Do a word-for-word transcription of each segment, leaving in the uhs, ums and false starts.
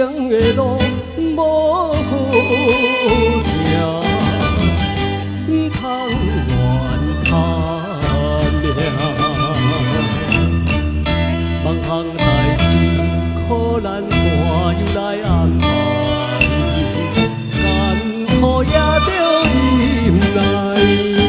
生的路无好行，唔通怨叹命。茫项代志可咱怎样来安排？艰苦也着忍耐，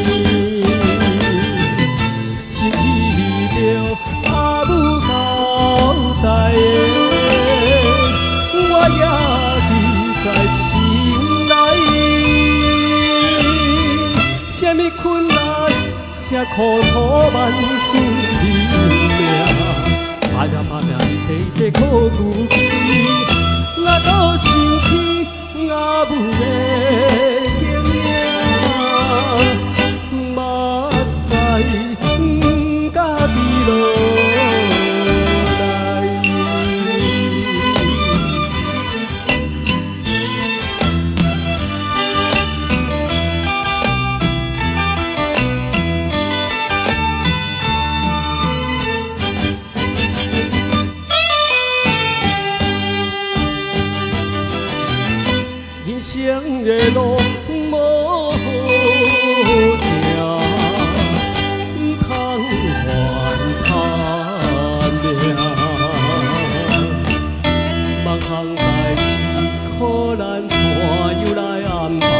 失去着阿母交代的。 我也记在心内，什么困难，啥苦楚万事命，打拼打拼一切一切靠自己，我搁想起阿母的形影，目屎唔敢滴落。 人生的路无好行，唔通怨叹命。茫项代志，可咱怎样来安排？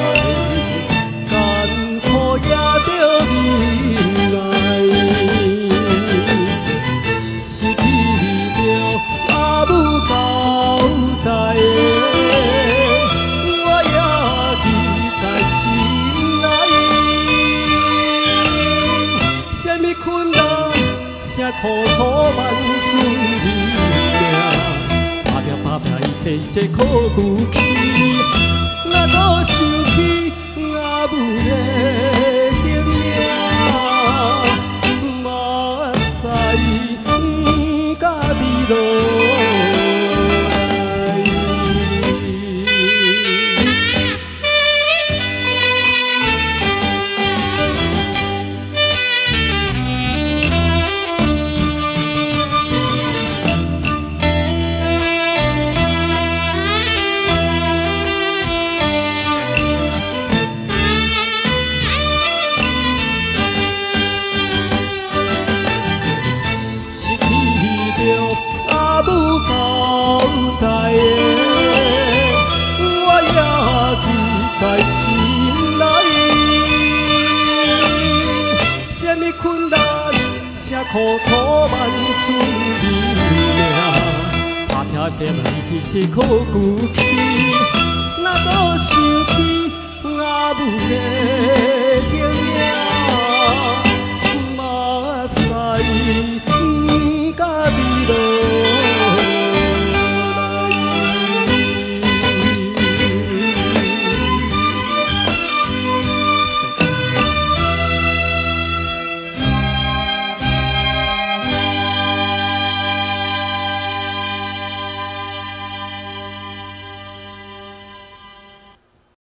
艰苦也着忍耐，失去着阿母交代的。 啥苦楚万事命，打拼打拼一切一切靠自己，我搁想起阿母的形影，目屎唔敢滴落。 阿母交代的，我也记在心内。什么困难，啥苦楚万事命，打拼拼一切一切靠自己，哪搁想？